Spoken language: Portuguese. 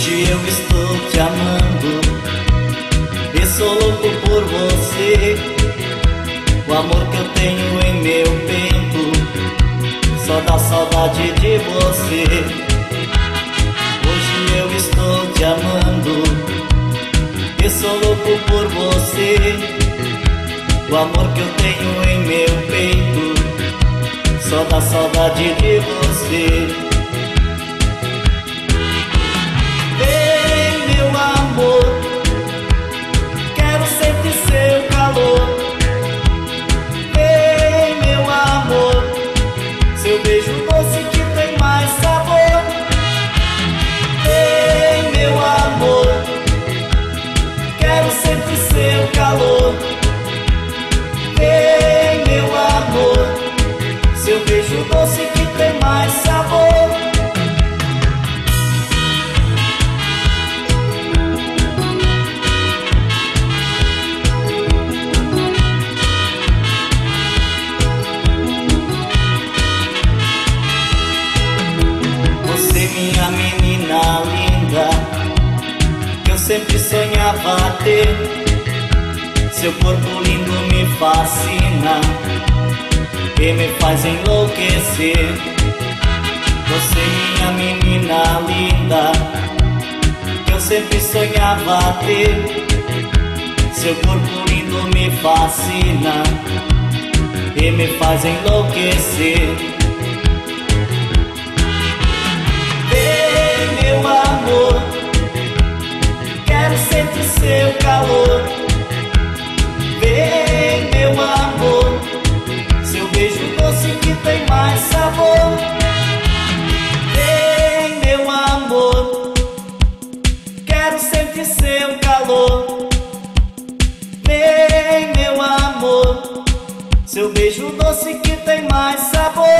Hoje eu estou te amando e sou louco por você. O amor que eu tenho em meu peito só dá saudade de você. Hoje eu estou te amando e sou louco por você. O amor que eu tenho em meu peito só dá saudade de você. Vem, meu amor, quero sentir seu calor. Vem, meu amor, seu beijo doce que tem mais sabor. Vem, meu amor, quero sentir seu calor. Vem, meu amor, seu beijo doce que tem mais sabor. Você, minha menina linda, que eu sempre sonhava ter. Seu corpo lindo me fascina e me faz enlouquecer. Você, minha menina linda, que eu sempre sonhava ter. Seu corpo lindo me fascina e me faz enlouquecer. Vem, meu amor, quero sentir seu calor. Vem, meu amor, seu beijo doce que tem mais sabor. Vem, meu amor, quero sentir seu calor. Vem, meu amor, seu beijo doce que tem mais sabor.